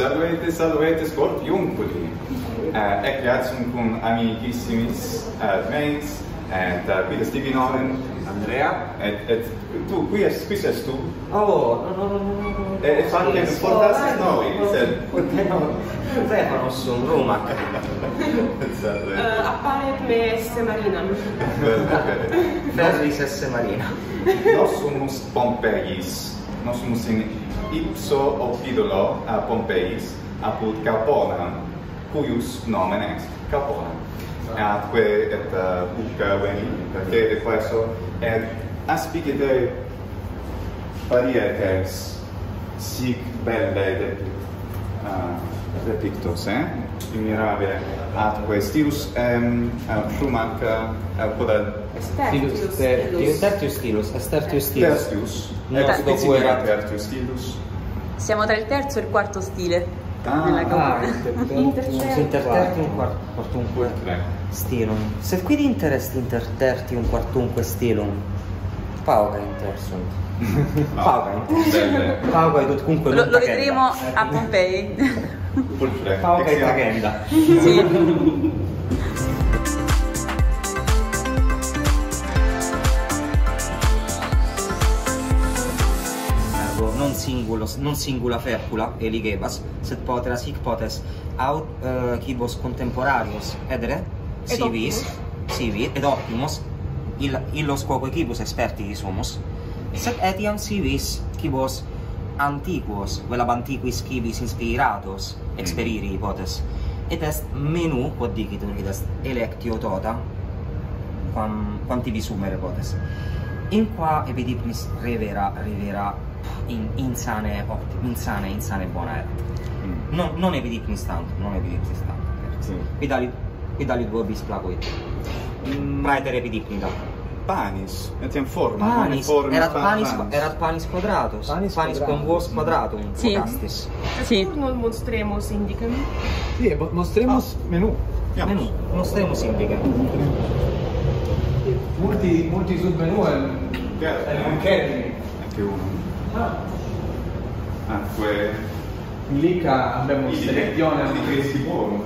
Salvete scorpiunculi. Eccoci con amicissimis mens, qui Stevie Nolan, Andrea. Tu, qui sei tu? Oh, no. E fate portarsi noi, Stefano su Roma. Appare come S Marina. Ferris S Marina. Nos sumus Pompeis. Nos sumus in ipso oppidolo a Pompeis, apud Capona, cuius nomen est Capona. Atque et uca veni, perché de queso, et aspicite parietes sic belle de pictos, mirabile, atque stilus Schumac, Tertius stilus. Tertius, Tertius stilus. Siamo tra il terzo e il quarto stile. Intertertium quartunque stilum. Sed quid interest intertertium quartunque stilum? Pauca intersum. Pauca ed utcunque Lo vedremo a Pompei. Pauca e tagenda. Sì. Non singula fercula eligebas, sed poteras hic potes aut quibus contemporarius edere civis et optimus illos quoque quibus experti sumus, sed etiam civis quibus antiquos velab antiquis quibis inspiratos experiri potes, et est menu quod dicitur, id est electio tota quam tibi sumere potes, in qua epidipnis revera insane bona era. Non epidipnis tanto. Sì. Vidali vobis placuit. Praeter epidipnida. Panis, etiam forma. Erat panis quadratus. Panis con vos quadratum. Sì. Castis. Sì. Non mostremos indicam. Sì, mostremos menù. Menù. Mostremos indicam. Multi submenù è un Kevin. Anche uno. Atque Lì abbiamo selezione Indichesi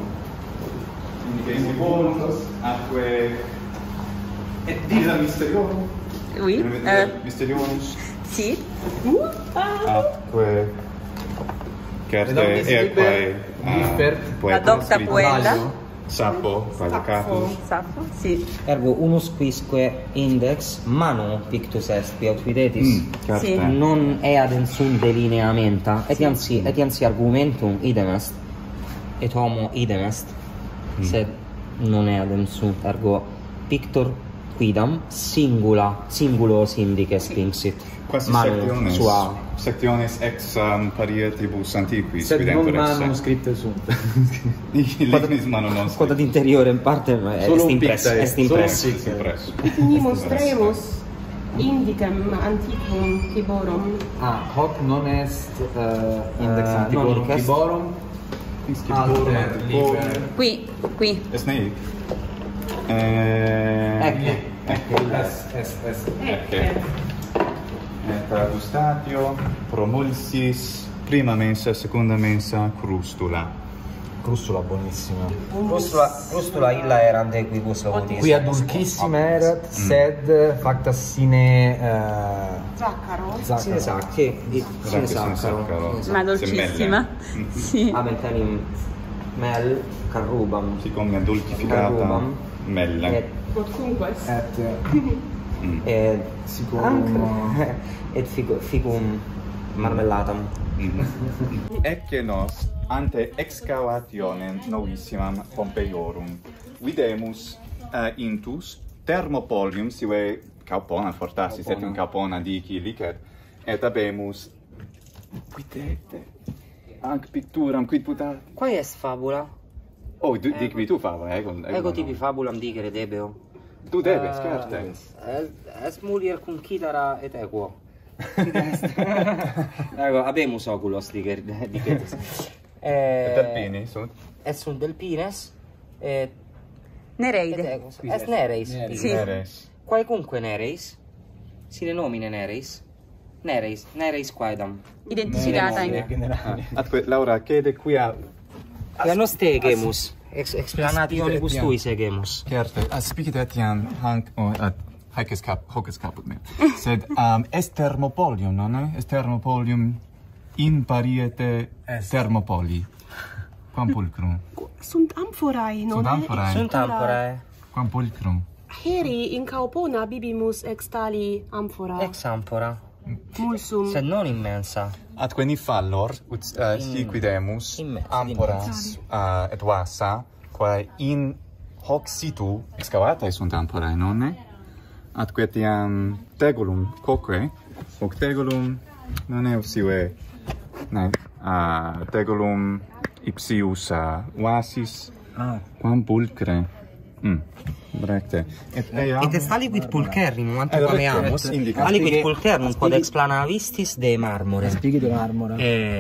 bonus. Atque et disa misteriorum. Oui. Misteriomus. Sì. Atque certe equae La docta puella. Sapo, qualicatus. Sapo, sì. Ergo unus quisque index manu pictus est, piaut videtis. Sì. Non ead in sum delineamenta, etiam si argumentum idem est, et homo idem est, sed non ead in sum, ergo pictor quidam singulos indices pinxit. Quasi manu sua. sectiones ex parietibus antiquis. Sed non manuscripte sunt. Lignis manu non Quod ad interiore in parte est impresso. Quindi mostremos indicam antiquum Tiborum. Hoc non est index non antiquorum est. Tiborum. Alter liber. Qui. Es neic. Est. Et adustatio promulsis prima mensa, seconda mensa, crustula. Crustula buonissima. Crustula illa erant equibus avutis. Qui adulcissima erat, sed facta sine Zaccaro. Sine saccaro. Ma dolcissima. Sì. Aventanim mel carrubam. Sicum adulcificata melle. Quodcunque. Et ficum marmellatam. Ecce nos ante excavationem novissimam Pompeiorum videmus intus thermopolium sive Caupona fortassis et in Caupona dici licet, et habemus quidete anc picturam quid putat. Quae est fabula? Oh, dici tu fabula, Ego tibi fabulam dicere debeo. Tu debes, certe. Est mulier cum chitara et equo. Ego, habemus oculos dicetis. Et delpini sunt? Et sunt delpines, et Nereide. est nereis. Sì. Neres. Quaecunque nereis, sine nomine nereis, nereis quaedam. Identificata in... Atque, Laura, chiede qui a... Ja nos te egemus. Explanationibus tuis egemus. Certe, spicit etiam hanc... Hocus caput me. Sed est thermopolium, non è? Est thermopolium in pariete thermopoli. Quam pulcrum? Sunt amphorae, non Sunt amphorae. Sunt amphorae. Quam pulcrum? Heri in Caupona bibimus ex tali amphora. Ex amphora. Mulsum. Sed non immensa. Atque ni fallor, ut siquidemus amphoras et vasa, quae in hoc situ excavatae sunt amphorae, nonne? Atque etiam tegulum coque, hoc tegulum non eusue, tegulum ipsius oasis, quam pulcre. Recte. Et est aliquid pulcherrimum antequameamus, aliquid pulcherrimum quod explanavistis de marmore. Spieghi de marmora.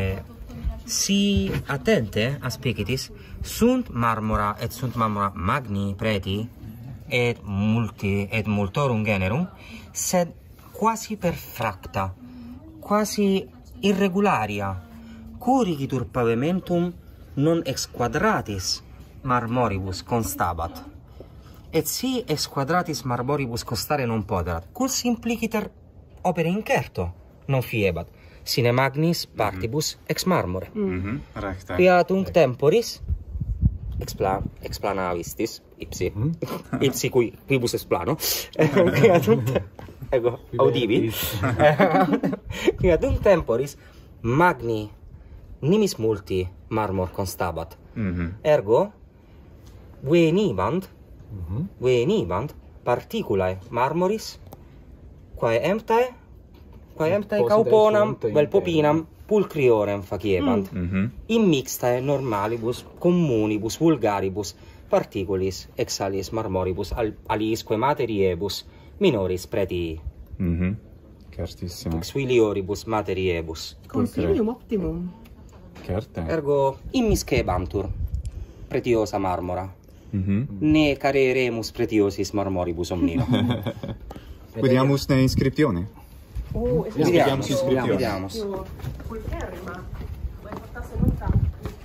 Si attente aspicitis, sunt marmora magni preti et multorum generum, sed quasi perfracta, quasi irregularia, currigitur pavementum non ex quadratis marmoribus constabat. Et si ex quadratis marmoribus constare non poterat, cus impliciter opere incerto non fiebat, sine magnis partibus ex marmore. Recte. Quia tunc temporis explanavistis ipsi quibus explano. Quia tunc ego audivi. Quia tunc temporis magni nimis multi marmor constabat. Ergo venibant particulae marmoris quae emptae Cauponam vel popinam pulcriorem faciebant. Immixtae normalibus communibus vulgaribus particulis ex aliis marmoribus aliisque materiebus minoris pretii. Certissimo. Ex filioribus materiebus. Consilium optimum. Certe. Ergo immiscebantur pretiosa marmora. Ne careremus pretiosis marmoribus omnino. Vidiamus ne inscriptione. Vediamus. Io pulcherrima. Vuoi portasse non tanto.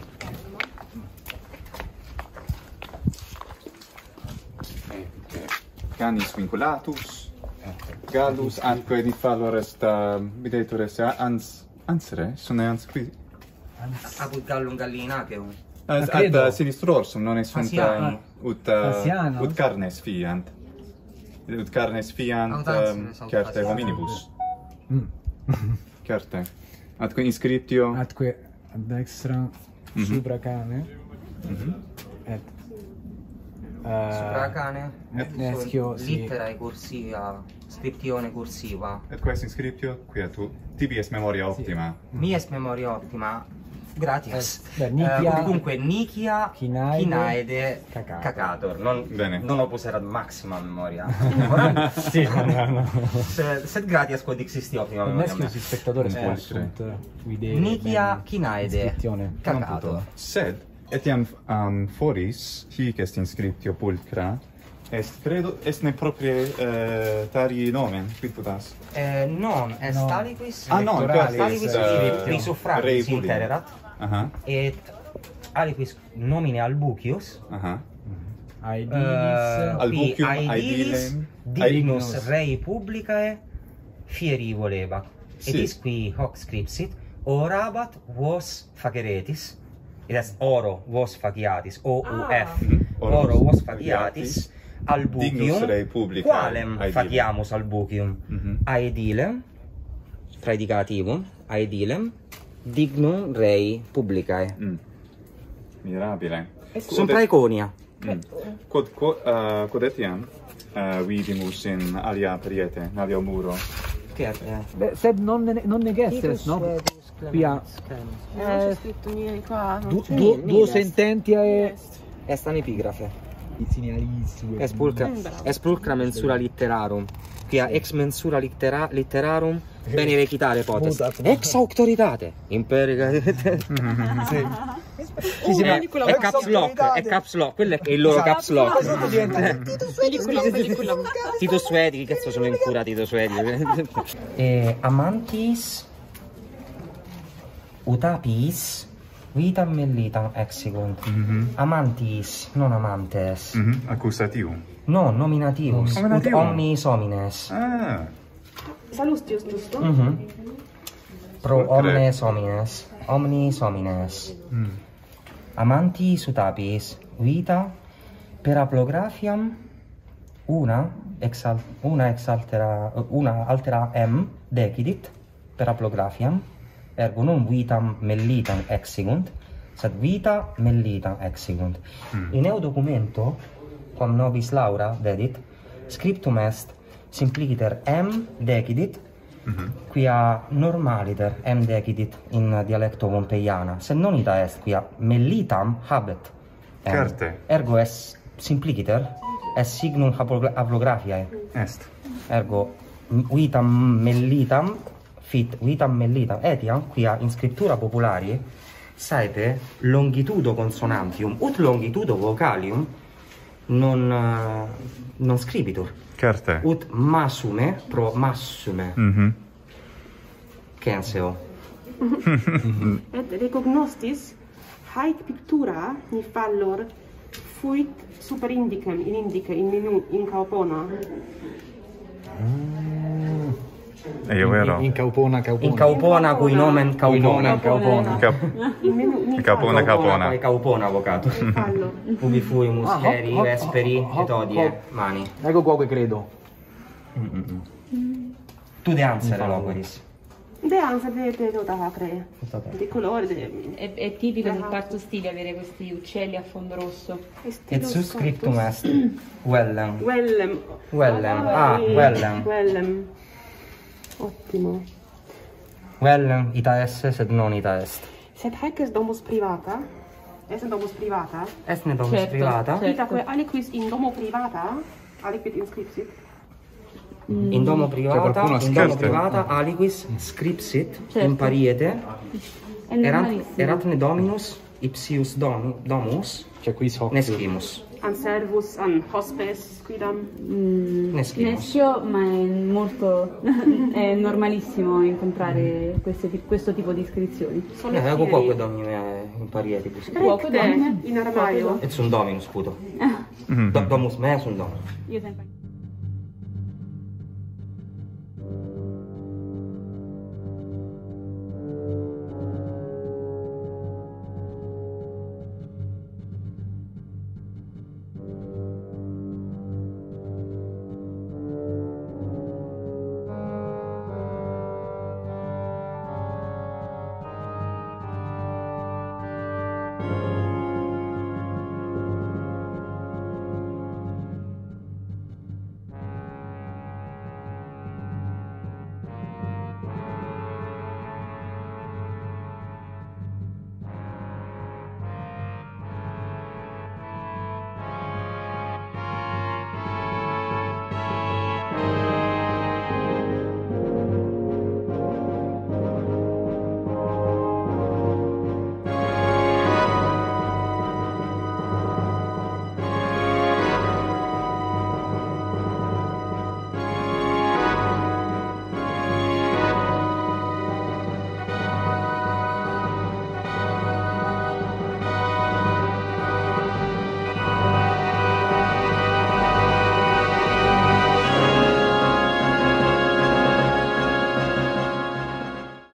Canis vinculatus. Gallus anque di fallor est videtur est ansere, sone ans qui. Apud gallum gallinaceum. Ad sinistorsum non est sunt ut Asiano. ut carnes fiant. Ut carnes fiant certe hominibus. Certe. Atque inscriptio Atque ad dextra supra cane. Et Supra cane. neschio si Litterae cursiva, scriptione cursiva. et quae inscriptio quia tu tibi est memoria optima. Mi est memoria optima. Gratias. Nicia, Dunque Nicia Cinaede cacator. Bene. Non opus erat maxima memoria. sì, no. Sed gratias quod existi optima memoria. Neschio si spectatore Pulcre. sunt videre. Nicia Cinaede Inscriptione. cacator. Sed etiam foris hic est inscriptio pulcra est credo est ne proprie tari nomen quid putas. Non est No. aliquis No, aliquis rei risuffratis publi. intererat et aliquis nomine Albucius Aedilis Albucium, Aedilis Aedilem, dignus rei publicae fieri volebat. Et Sì. isqui hoc scripsit orabat vos faceretis, et est oro vos faciatis, OUF, oro vos faciatis Dignus rei Albucium, publicae qualem Aedilem. faciamus Albucium? Aedilem, praedicativum, Aedilem, dignum rei publicae. Mirabile. Sunt praeconia. Quod etiam vidimus in alia pariete, in alia muro. Beh, sed non negesses, no? Quia C'è scritto niente qua. non c'è. duo sententiae Est an epigrafe. itineralissime. Est pulcra mensura litterarum. Quia ex mensura litterarum bene recitare potest. Mutat. Ex auctoritate. Imperica. Sì, sì, ma È caps lock, è caps lock, quello è il loro caps lock. Sotto diventa Tito Suedi, che cazzo ce l'ho in cura Tito Suedi? Amantis utapis vitam mellitam exigunt. Amantis, non amantes. Accusativo. No, nominativus. Nominativo. Ut omnis homines. Ah, Salustius, giusto? Pro Oltre. omnes homines. Omnis homines. Amantis utapis vita per haplographiam una altera m decidit per haplographiam ergo non vitam mellitam exigunt sed vita mellitam exigunt. In eo documento quam nobis Laura dedit scriptum est simpliciter m decidit quia normaliter m decidit in dialecto pompeiana, sed non ita est quia mellitam habet m. Certe. Ergo est simpliciter est signum haplographiae. est. Ergo vitam mellitam fit vitam mellitam etiam quia in scriptura populari saepe longitudo consonantium ut longitudo vocalium non scribitur. Certe. Ut massume pro massume. Censeo. Et recognostis haec pictura ni fallor fuit super indicem in indice in minu in caupona. È vero. in caupona. In caupona cui nomen caupona. In menu ni Capone, capone. Quae caupona avocato. fallo. Ubi fuimus heri, hop, vesperi, hop, et hodie, hop. mani. Ecco qua che credo. Tu de ansere loqueris. De ansa de totacre. Di colore de È tipico del quarto stile avere questi uccelli a fondo rosso. Et su scriptum est Wellem. Wellem. Wellem. Ah, Wellem. Wellem. Ottimo. Wellem ita esse, sed non ita est. Sed haec est domus privata? Est domus privata? Est ne domus Certo, privata? certo. Itaque aliquis in domo privata? Aliquid inscripsit? In domo privata, qualcuno in domo scherza. privata aliquis scripsit Certo. in pariete È normalissimo. erat ne dominus ipsius domus Cioè qui so. nescimus. An servus, an hospes, quidam? Nescimus. Neschio, ma è molto è normalissimo incontrare questo tipo di iscrizioni. Ecco qua que domine in parietibus. Fuoco, Recte, donne. in armaio. Et sunt dominus puto. Domus me sunt dominus. Io sempre.